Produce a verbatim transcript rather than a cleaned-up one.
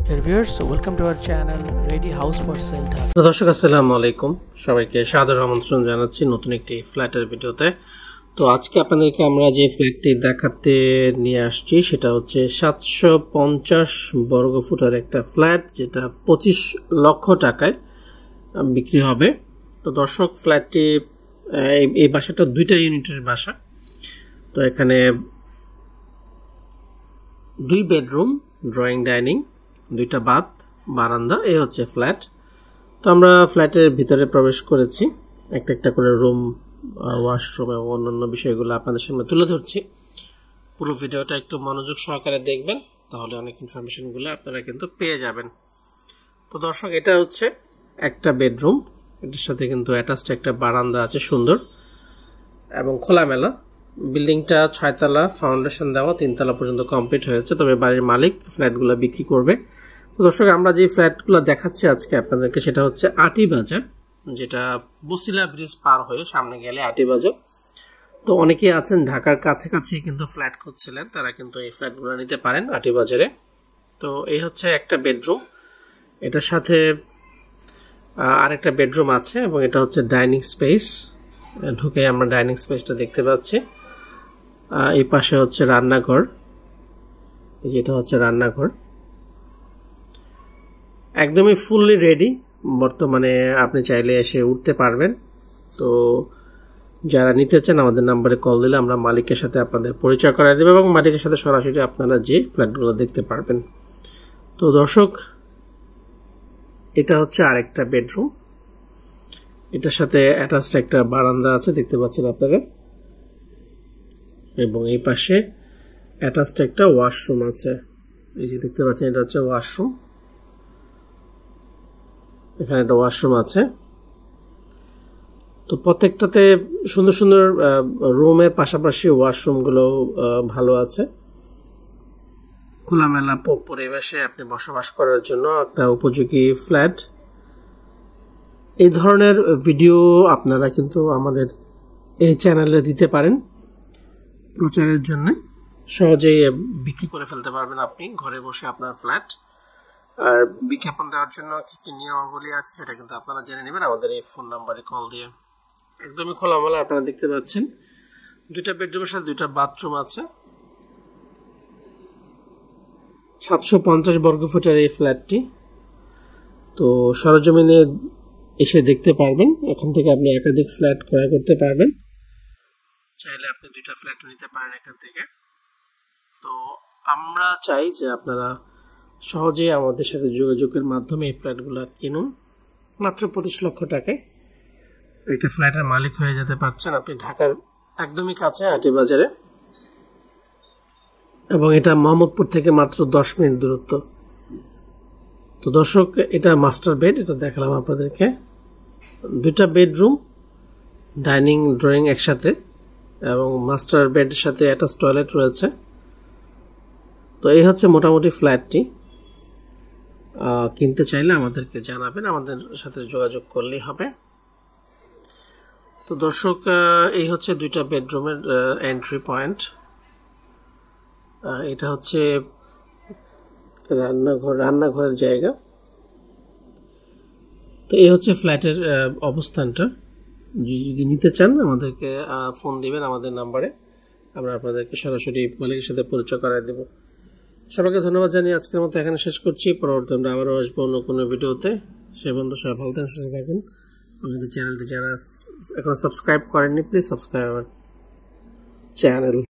Viewers, welcome to our channel Ready House for Sale Dhaka. দর্শক আসসালামু আলাইকুম, সবাইকে সাদর আমন্ত্রণ জানাচ্ছি নতুন একটি ফ্ল্যাটের ভিডিওতে। তো আজকে আপনাদেরকে আমরা যে ফ্ল্যাটটি দেখাতে নিয়ে আসছি সেটা হচ্ছে সাতশো পঞ্চাশ বর্গ ফুটের একটা ফ্ল্যাট, যেটা পঁচিশ লক্ষ টাকায় বিক্রি হবে। তো দর্শক, ফ্ল্যাটটি এই বাসাটা দুইটা ইউনিটের বাসা। তো এখানে দুই বেডরুম, ড্রয়িং ডাইনিং, দুইটা বাথ, বারান্দা, এই হচ্ছে ফ্ল্যাট। তো আমরা ফ্ল্যাটের ভিতরে প্রবেশ করেছি, একটা একটা করে রুম, ওয়াশরুম এবং অন্যান্য বিষয়গুলো আপনাদের সামনে তুলে ধরছি। পুরো ভিডিওটা একটু মনোযোগ সহকারে দেখবেন, তাহলে অনেক ইনফরমেশনগুলো আপনারা কিন্তু পেয়ে যাবেন। তো দর্শক, এটা হচ্ছে একটা বেডরুম, এটার সাথে কিন্তু অ্যাটাচড একটা বারান্দা আছে সুন্দর এবং খোলামেলা। বিল্ডিংটা ছয়তলা, ফাউন্ডেশন দেওয়া, তিনতলা পর্যন্ত কমপ্লিট হয়েছে। তবে বাড়ির মালিক ফ্ল্যাটগুলো বিক্রি করবে। তো দর্শক, আমরা যে ফ্ল্যাটগুলো দেখাচ্ছি আজকে আপনাদেরকে সেটা হচ্ছে আটি বাজার, যেটা বসিলা ব্রিজ পার হয়ে সামনে গেলে আটি বাজার। তো অনেকেই আছেন ঢাকার কাছাকাছি কিন্তু ফ্ল্যাট খুঁজছিলেন, তারা কিন্তু এই ফ্ল্যাটগুলো নিতে পারেন আটি বাজারে। তো এই হচ্ছে একটা বেডরুম, এটার সাথে আরেকটা বেডরুম আছে এবং এটা হচ্ছে ডাইনিং স্পেস। ঢুকে আমরা ডাইনিং স্পেসটা দেখতে পাচ্ছি। এই পাশে হচ্ছে রান্নাঘর, যেটা হচ্ছে রান্নাঘর একদমই ফুললি রেডি। বর্তমানে আপনি চাইলে এসে উঠতে পারবেন। তো যারা নিতে চান আমাদের নাম্বারে কল দিলে আমরা মালিকের সাথে আপনাদের পরিচয় করাই দেব এবং মালিকের সাথে সরাসরি আপনারা যে ফ্ল্যাটগুলো দেখতে পারবেন। তো দর্শক, এটা হচ্ছে আরেকটা বেডরুম, এটার সাথে অ্যাটাচড একটা বারান্দা আছে, দেখতে পাচ্ছেন আপনারা, এবং এই পাশে অ্যাটাচড একটা ওয়াশরুম আছে। এই যে দেখতে পাচ্ছেন, এটা হচ্ছে ওয়াশরুম, এখানে একটা ওয়াশরুম আছে। তো প্রত্যেকটাতে সুন্দর সুন্দর রুমের পাশাপাশি ওয়াশরুমগুলো ভালো আছে। খোলামেলা পরিবেশে আপনি বসবাস করার জন্য একটা উপযোগী ফ্ল্যাট। এই ধরনের ভিডিও আপনারা কিন্তু আমাদের এই চ্যানেলে দিতে পারেন প্রচারের জন্য। সহজেই বিক্রি করে ফেলতে পারবেন আপনি ঘরে বসে আপনার ফ্ল্যাট। আর বিজ্ঞাপন দেওয়ার জন্য কি কি নিয়মাবলী আছে সেটা কিন্তু আপনারা জেনে নেবেন আমাদের এই ফোন নাম্বারে কল দিয়ে। একদমই খোলামেলা আপনারা দেখতে পাচ্ছেন। দুইটা বেডরুমের সাথে দুইটা বাথরুম আছে। সাতশো পঞ্চাশ বর্গ ফুটের এই ফ্ল্যাটটি। তো সরজমিনে এসে দেখতে পারবেন। এখান থেকে আপনি একাধিক ফ্ল্যাট ক্রয় করতে পারবেন, চাইলে আপনি দুইটা ফ্ল্যাট নিতে পারেন এখান থেকে। তো আমরা চাই যে আপনারা সহজেই আমাদের সাথে যোগাযোগের মাধ্যমে এই ফ্ল্যাটগুলো কিনুন। মাত্র পঁচিশ লক্ষ টাকায় একটা ফ্ল্যাটের মালিক হয়ে যেতে পারছেন আপনি ঢাকার একদমই কাছে আটি বাজারে, এবং এটা মোহাম্মদপুর থেকে মাত্র দশ মিনিট দূরত্ব। তো দর্শক, এটা মাস্টার বেড, এটা দেখালাম আপনাদেরকে। দুইটা বেডরুম, ডাইনিং, ড্রয়িং একসাথে, এবং মাস্টার বেডের সাথে একটা টয়লেট রয়েছে। তো এই হচ্ছে মোটামুটি ফ্ল্যাটটি। কিনতে চাইলে আমাদেরকে জানাবেন, আমাদের সাথে যোগাযোগ করলেই হবে। তো দর্শক, এই হচ্ছে দুইটা বেডরুমের এন্ট্রি পয়েন্ট। এটা হচ্ছে রান্নাঘর, রান্নাঘরের জায়গা। তো এই হচ্ছে ফ্ল্যাটের অবস্থানটা। যদি নিতে চান আমাদেরকে ফোন দিবেন আমাদের নাম্বারে, আমরা আপনাদেরকে সরাসরি মালিকের সাথে পরিচয় করাই দেব। সবাইকে ধন্যবাদ জানিয়ে আজকের মতো এখানে শেষ করছি। পরবর্তী আমরা আবারও আসবো অন্য কোনো ভিডিওতে। সে বন্ধু সবাই ভালো থাকুন, সুস্থ থাকুন। আমাদের চ্যানেলটি যারা এখনো সাবস্ক্রাইব করেননি, প্লিজ সাবস্ক্রাইব আওয়ার চ্যানেল।